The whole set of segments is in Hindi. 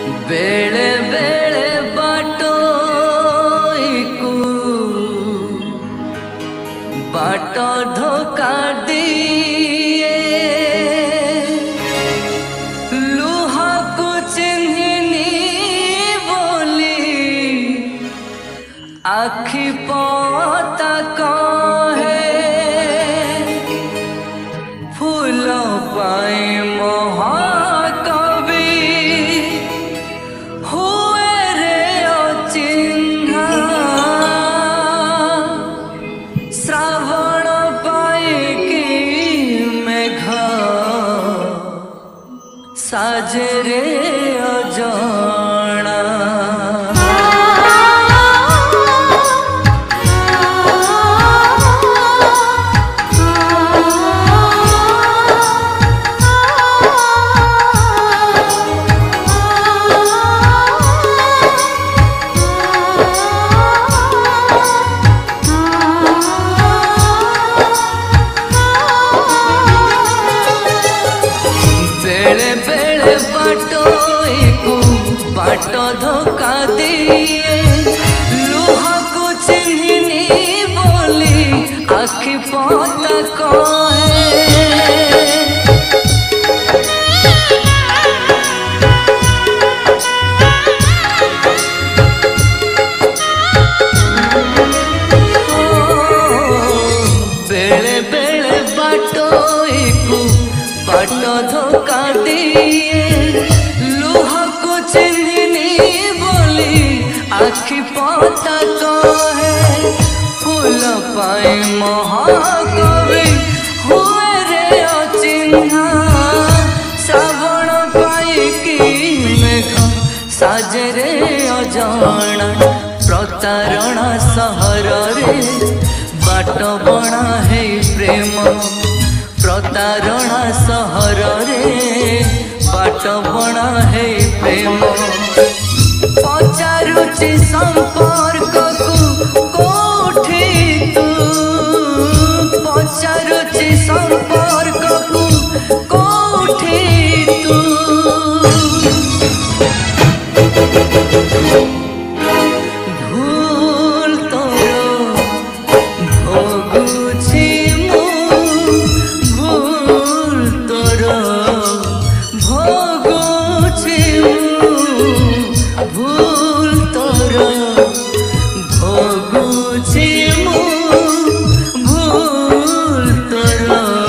बेले बेले बाट धोखा दिए लुहा को चिन्हनी बोली आखि पता कहे फूल पाए महाकवि हुए रे अचिन्हा श्रावण पाई मेघ साजे रे अजाना बाट धोखा दिए लुहा को चिन्हनी बोली आखि पता कहे बेले बेले बाट धोखा दिए आखि पता कहे फूल पाए महाकवि हुए रे अचिन्हा श्रावण पाई कि मेघ साजे रे अजाना प्रतारणा सहर रे बाट बणा है प्रेम प्रतारणा सहर रे बाट बणा है प्रेम पचारुची संपर्क कोठी तू पचारुची संपर्क कोठी तू भूल तोर भोगुछि मु भूल तोर भोगुछि भूल तोर भोगुछि मु भूल तोर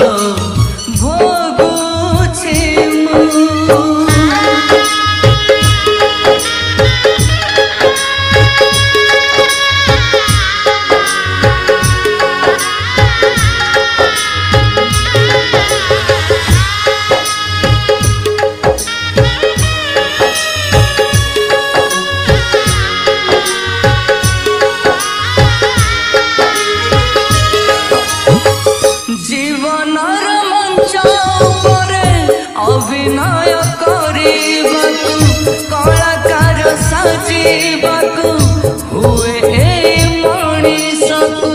भोगुछि मु अभिनय करिबाकु कलाकार साजिबाकु हुए ए मणिषकु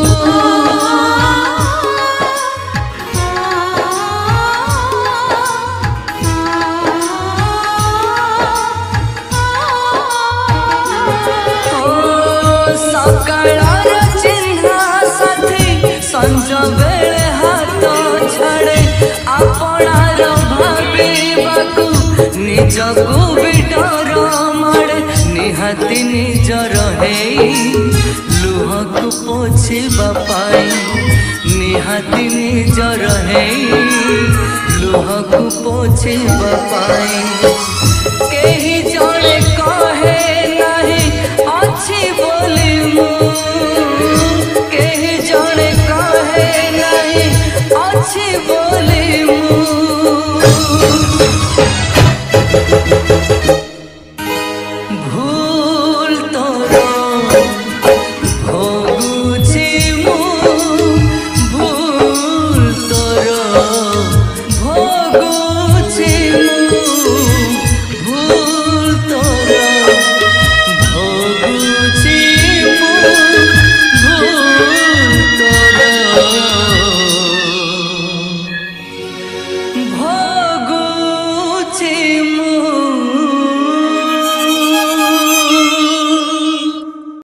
सकाळर चिन्हा साथी संज बेले हाथ छाड़े आपणार निजको भी डर माड़े निहाती निजर है लुह को पोछिबा पाई निहाती निजर है लुह को पोछिबा पाई।